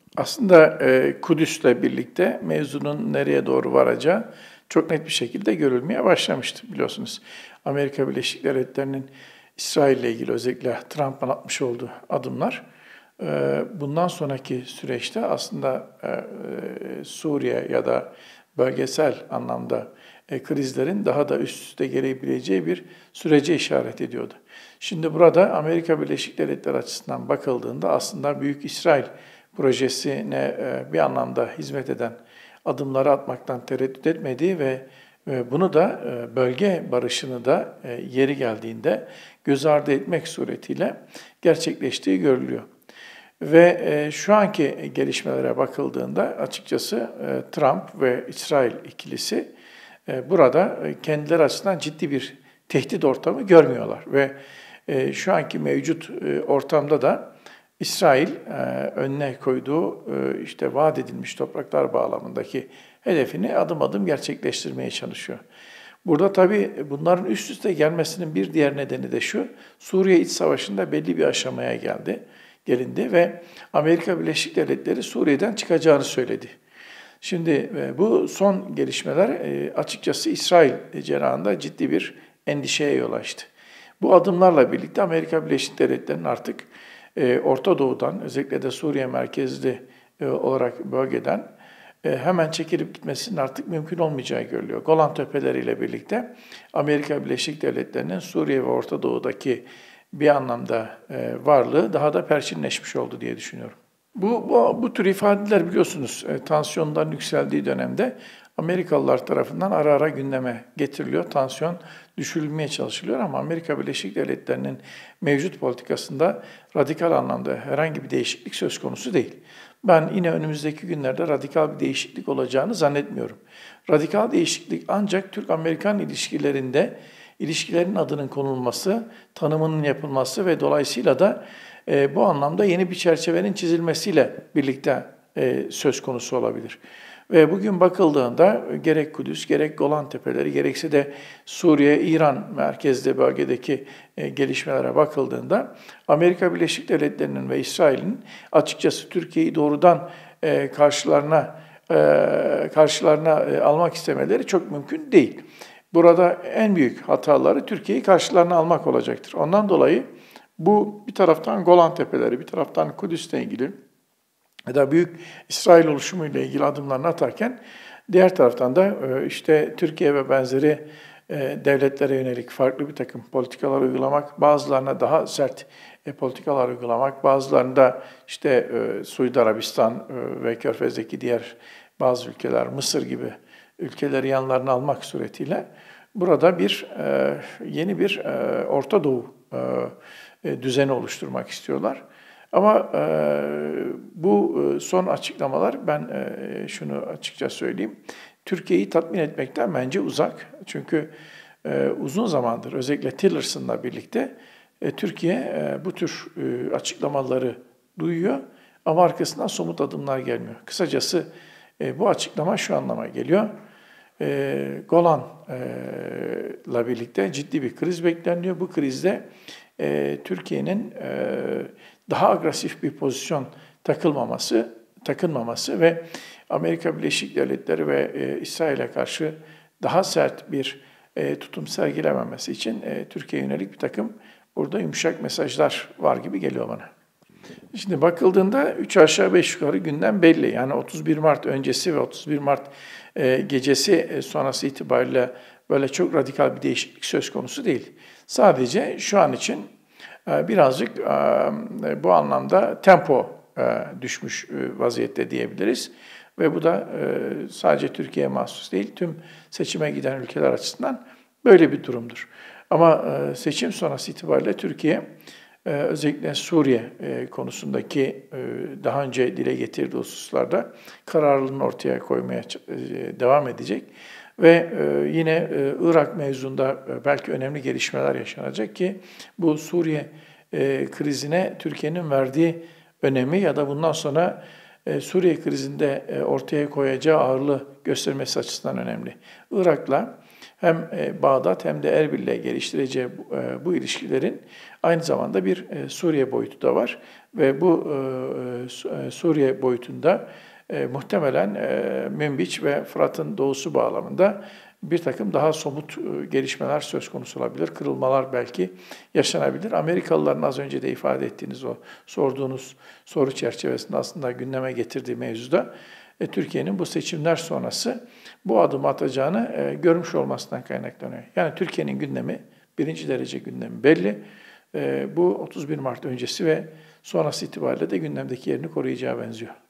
Aslında Kudüs'le birlikte mevzunun nereye doğru varacağı çok net bir şekilde görülmeye başlamıştı biliyorsunuz. Amerika Birleşik Devletleri'nin İsrail ile ilgili özellikle Trump'ın atmış olduğu adımlar bundan sonraki süreçte aslında Suriye ya da bölgesel anlamda krizlerin daha da üst üste gelebileceği bir sürece işaret ediyordu. Şimdi burada Amerika Birleşik Devletleri açısından bakıldığında aslında Büyük İsrail projesine bir anlamda hizmet eden adımları atmaktan tereddüt etmediği ve bunu da bölge barışını da yeri geldiğinde göz ardı etmek suretiyle gerçekleştiği görülüyor. Ve şu anki gelişmelere bakıldığında açıkçası Trump ve İsrail ikilisi burada kendileri açısından ciddi bir tehdit ortamı görmüyorlar. Ve şu anki mevcut ortamda da İsrail önüne koyduğu işte vaat edilmiş topraklar bağlamındaki hedefini adım adım gerçekleştirmeye çalışıyor. Burada tabii bunların üst üste gelmesinin bir diğer nedeni de şu, Suriye İç Savaşı'nda belli bir aşamaya gelindi ve Amerika Birleşik Devletleri Suriye'den çıkacağını söyledi. Şimdi bu son gelişmeler açıkçası İsrail cerrahında ciddi bir endişeye yol açtı. Bu adımlarla birlikte Amerika Birleşik Devletleri'nin artık Orta Doğu'dan, özellikle de Suriye merkezli olarak bölgeden hemen çekilip gitmesinin artık mümkün olmayacağı görülüyor. Golan Tepeleri ile birlikte Amerika Birleşik Devletleri'nin Suriye ve Orta Doğu'daki bir anlamda varlığı daha da perçinleşmiş oldu diye düşünüyorum. Bu tür ifadeler biliyorsunuz tansiyonların yükseldiği dönemde Amerikalılar tarafından ara ara gündeme getiriliyor. Tansiyon düşürülmeye çalışılıyor ama Amerika Birleşik Devletleri'nin mevcut politikasında radikal anlamda herhangi bir değişiklik söz konusu değil. Ben yine önümüzdeki günlerde radikal bir değişiklik olacağını zannetmiyorum. Radikal değişiklik ancak Türk-Amerikan ilişkilerin adının konulması, tanımının yapılması ve dolayısıyla da bu anlamda yeni bir çerçevenin çizilmesiyle birlikte söz konusu olabilir. Ve bugün bakıldığında gerek Kudüs, gerek Golan Tepeleri, gerekse de Suriye, İran merkezli bölgedeki gelişmelere bakıldığında Amerika Birleşik Devletleri'nin ve İsrail'in açıkçası Türkiye'yi doğrudan karşılarına almak istemeleri çok mümkün değil. Burada en büyük hataları Türkiye'yi karşılarına almak olacaktır. Ondan dolayı bu bir taraftan Golan Tepeleri, bir taraftan Kudüs'le ilgili ya da Büyük İsrail oluşumu ile ilgili adımlarını atarken diğer taraftan da işte Türkiye ve benzeri devletlere yönelik farklı bir takım politikalar uygulamak, bazılarına daha sert politikalar uygulamak, bazılarında işte Suudi Arabistan ve Körfez'deki diğer bazı ülkeler, Mısır gibi ülkeleri yanlarına almak suretiyle burada yeni bir Orta Doğu düzeni oluşturmak istiyorlar. Ama bu son açıklamalar, ben şunu açıkça söyleyeyim, Türkiye'yi tatmin etmekten bence uzak. Çünkü uzun zamandır özellikle Tillerson'la birlikte Türkiye bu tür açıklamaları duyuyor ama arkasından somut adımlar gelmiyor. Kısacası bu açıklama şu anlama geliyor. Golan'la birlikte ciddi bir kriz bekleniyor. Bu krizde Türkiye'nin daha agresif bir pozisyon takınmaması ve Amerika Birleşik Devletleri ve İsrail'e karşı daha sert bir tutum sergilememesi için Türkiye'ye yönelik bir takım burada yumuşak mesajlar var gibi geliyor bana. Şimdi bakıldığında 3 aşağı 5 yukarı gündem belli. Yani 31 Mart öncesi ve 31 Mart gecesi sonrası itibariyle böyle çok radikal bir değişiklik söz konusu değil. Sadece şu an için birazcık bu anlamda tempo düşmüş vaziyette diyebiliriz. Ve bu da sadece Türkiye'ye mahsus değil, tüm seçime giden ülkeler açısından böyle bir durumdur. Ama seçim sonrası itibariyle Türkiye özellikle Suriye konusundaki daha önce dile getirdiği hususlarda kararlılığını ortaya koymaya devam edecek. Ve yine Irak mevzunda belki önemli gelişmeler yaşanacak ki bu Suriye krizine Türkiye'nin verdiği önemi ya da bundan sonra Suriye krizinde ortaya koyacağı ağırlığı göstermesi açısından önemli. Irak'la hem Bağdat hem de Erbil'le geliştireceği bu ilişkilerin aynı zamanda bir Suriye boyutu da var. Ve bu Suriye boyutunda muhtemelen Münbiç ve Fırat'ın doğusu bağlamında bir takım daha somut gelişmeler söz konusu olabilir. Kırılmalar belki yaşanabilir. Amerikalıların az önce de ifade ettiğiniz o sorduğunuz soru çerçevesinde aslında gündeme getirdiği mevzuda Türkiye'nin bu seçimler sonrası bu adımı atacağını görmüş olmasından kaynaklanıyor. Yani Türkiye'nin gündemi, birinci derece gündemi belli. Bu 31 Mart öncesi ve sonrası itibariyle de gündemdeki yerini koruyacağı benziyor.